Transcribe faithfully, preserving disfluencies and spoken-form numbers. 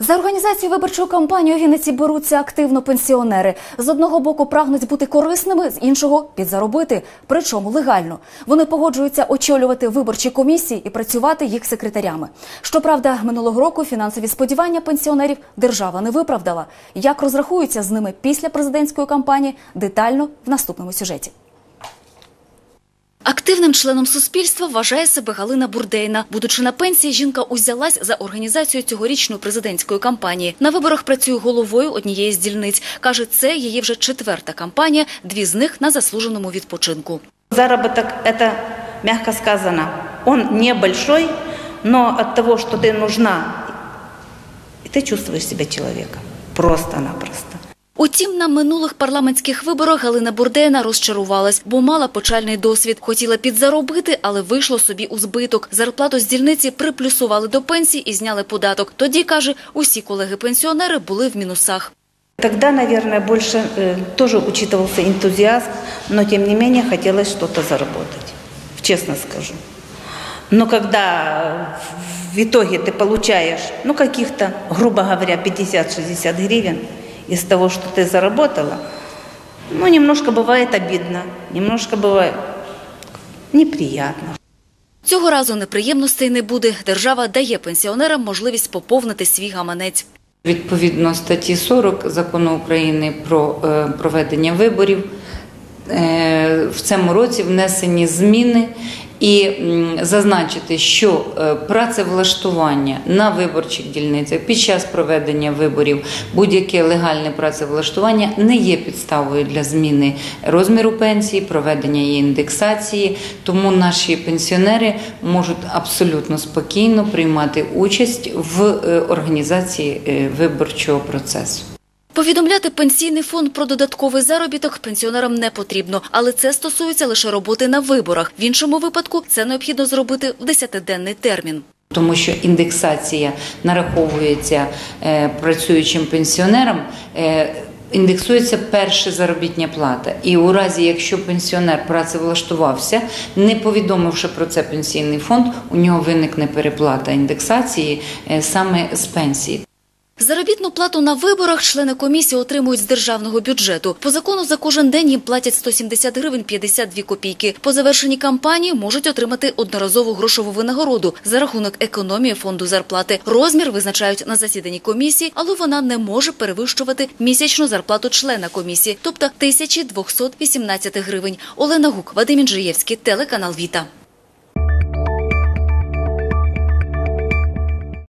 За організацію виборчої кампанії у Вінниці беруться активно пенсіонери. З одного боку прагнуть бути корисними, з іншого – підзаробити. Причому легально. Вони погоджуються очолювати виборчі комісії і працювати їх секретарями. Щоправда, минулого року фінансові сподівання пенсіонерів держава не виправдала. Як розрахуються з ними після президентської кампанії – детально в наступному сюжеті. Активним членом суспільства вважає себе Галина Бурдейна. Будучи на пенсії, жінка узялась за організацію цьогорічної президентської кампанії. На виборах працює головою однієї з дільниць. Каже, це її вже четверта кампанія, дві з них на заслуженому відпочинку. Заработок – это, мягко сказано, он небольшой, но от того, что ты нужна, ты чувствуешь себя человеком. Просто-напросто. Утім, на минулих парламентських виборах Галина Бурдейна розчарувалась, бо мала почальний досвід. Хотіла підзаробити, але вийшло собі у збиток. Зарплату з дільниці приплюсували до пенсії і зняли податок. Тоді, каже, усі колеги-пенсіонери були в мінусах. Тогда, наверное, больше э, тоже учитывался энтузиазм, но тем не менее хотелось что-то заработать, честно скажу. Но когда в итоге ты получаешь, ну, каких-то, грубо говоря, пятьдесят-шестьдесят гривен, из того, что ты заработала, ну, немножко бывает обидно, немножко бывает неприятно. Цього разу неприємностей не буде. Держава дає пенсіонерам можливість поповнити свій гаманець. Відповідно статті сорок Закону України про проведення виборів в цьому році внесені зміни і зазначити, що працевлаштування на виборчих дільницях під час проведення виборів, будь-яке легальне працевлаштування не є підставою для зміни розміру пенсії, проведення її індексації. Тому наші пенсіонери можуть абсолютно спокійно приймати участь в організації виборчого процесу. Повідомляти пенсійний фонд про додатковий заробіток пенсіонерам не потрібно, але це стосується лише роботи на виборах. В іншому випадку це необхідно зробити в десятиденний термін. Тому що індексація нараховується е, працюючим пенсіонерам, е, індексується перша заробітня плата. І у разі, якщо пенсіонер працевлаштувався, не повідомивши про це пенсійний фонд, у нього виникне переплата індексації е, саме з пенсії. Заробітну плату на виборах члени комісії отримують з державного бюджету. По закону за кожен день їм платять сто сімдесят гривень п'ятдесят дві копійки. По завершенні кампанії можуть отримати одноразову грошову винагороду за рахунок економії фонду зарплати. Розмір визначають на засіданні комісії, але вона не може перевищувати місячну зарплату члена комісії, тобто тисяча двісті вісімнадцять гривень. Олена Гук, Вадим Інжиєвський, телеканал Віта.